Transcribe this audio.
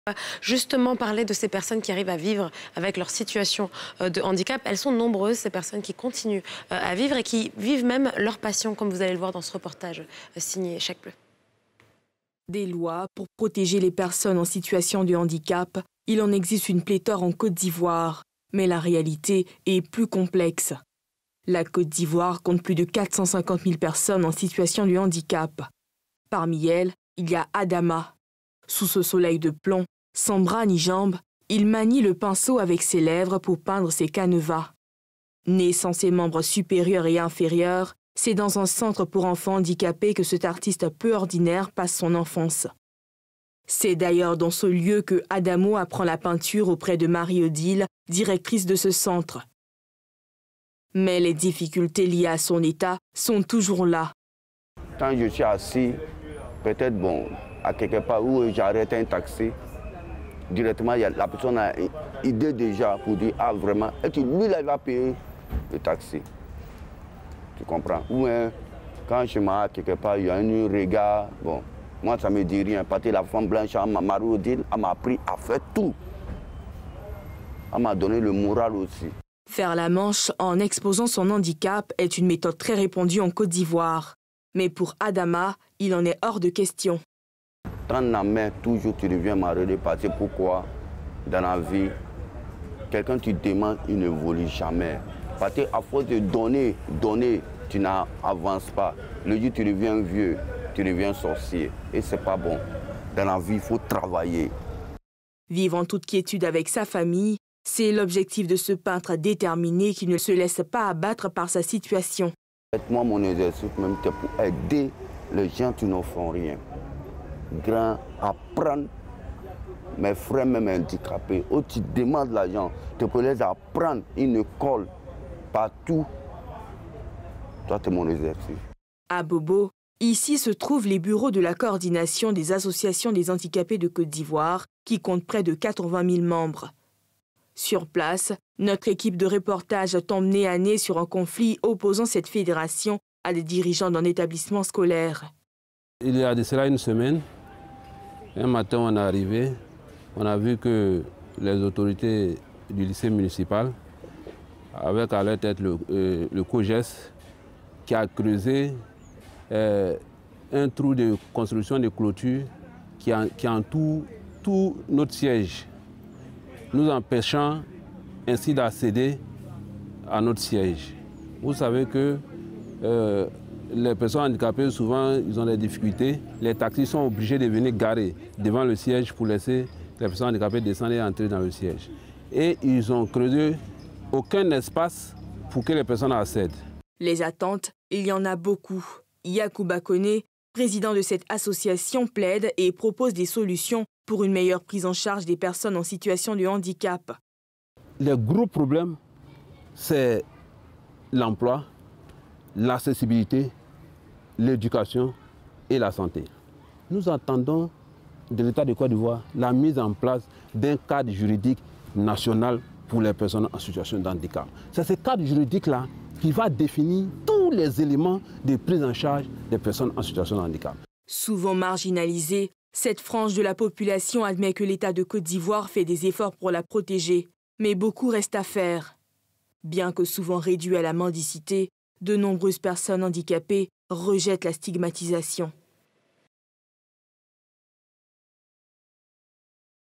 Justement, parler de ces personnes qui arrivent à vivre avec leur situation de handicap. Elles sont nombreuses, ces personnes qui continuent à vivre et qui vivent même leur passion, comme vous allez le voir dans ce reportage signé Chèque Bleu. Des lois pour protéger les personnes en situation de handicap, il en existe une pléthore en Côte d'Ivoire. Mais la réalité est plus complexe. La Côte d'Ivoire compte plus de 450 000 personnes en situation de handicap. Parmi elles, il y a Adama. Sous ce soleil de plomb, sans bras ni jambes, il manie le pinceau avec ses lèvres pour peindre ses canevas. Né sans ses membres supérieurs et inférieurs, c'est dans un centre pour enfants handicapés que cet artiste peu ordinaire passe son enfance. C'est d'ailleurs dans ce lieu que Adamo apprend la peinture auprès de Marie-Odile, directrice de ce centre. Mais les difficultés liées à son état sont toujours là. Quand je suis assis, peut-être à quelque part où j'arrête un taxi, directement la personne a une idée déjà pour dire ah vraiment, et lui il va payer le taxi. Tu comprends? Ou quand je m'arrête quelque part, il y a un regard, moi ça me dit rien, parce que la femme blanche, Marie-Odile, elle m'a appris à faire tout. Elle m'a donné le moral aussi. Faire la manche en exposant son handicap est une méthode très répandue en Côte d'Ivoire. Mais pour Adama, il en est hors de question. Dans la main, toujours tu deviens malheureux parce que pourquoi dans la vie, quelqu'un tu demandes, il ne évolue jamais. Parce qu'à force de donner, tu n'avances pas. Le jour tu deviens vieux, tu deviens sorcier. Et c'est pas bon. Dans la vie, il faut travailler. Vivre en toute quiétude avec sa famille, c'est l'objectif de ce peintre déterminé qui ne se laisse pas abattre par sa situation. Moi, mon exercice, même, c'est pour aider les gens qui ne font rien. Grand, apprendre, mes frères même handicapés, où tu demandes l'argent, tu peux les apprendre une école partout. Toi, c'est mon exercice. À Bobo, ici se trouvent les bureaux de la coordination des associations des handicapés de Côte d'Ivoire, qui compte près de 80 000 membres. Sur place, notre équipe de reportage tombe nez à nez sur un conflit opposant cette fédération à des dirigeants d'un établissement scolaire. Il y a de cela une semaine, un matin on est arrivé, on a vu que les autorités du lycée municipal, avec à leur tête le COGES, qui a creusé un trou de construction de clôture qui entoure tout notre siège, nous empêchant ainsi d'accéder à notre siège. Vous savez que les personnes handicapées, souvent, ils ont des difficultés. Les taxis sont obligés de venir garer devant le siège pour laisser les personnes handicapées descendre et entrer dans le siège. Et ils ont creusé aucun espace pour que les personnes accèdent. Les attentes, il y en a beaucoup. Yacouba Koné, président de cette association, plaide et propose des solutions pour une meilleure prise en charge des personnes en situation de handicap. Le gros problème, c'est l'emploi, l'accessibilité, l'éducation et la santé. Nous attendons de l'État de Côte d'Ivoire la mise en place d'un cadre juridique national pour les personnes en situation de handicap. C'est ce cadre juridique-là qui va définir tous les éléments de prise en charge des personnes en situation de handicap. Souvent marginalisée, cette frange de la population admet que l'État de Côte d'Ivoire fait des efforts pour la protéger. Mais beaucoup reste à faire. Bien que souvent réduits à la mendicité, de nombreuses personnes handicapées rejettent la stigmatisation.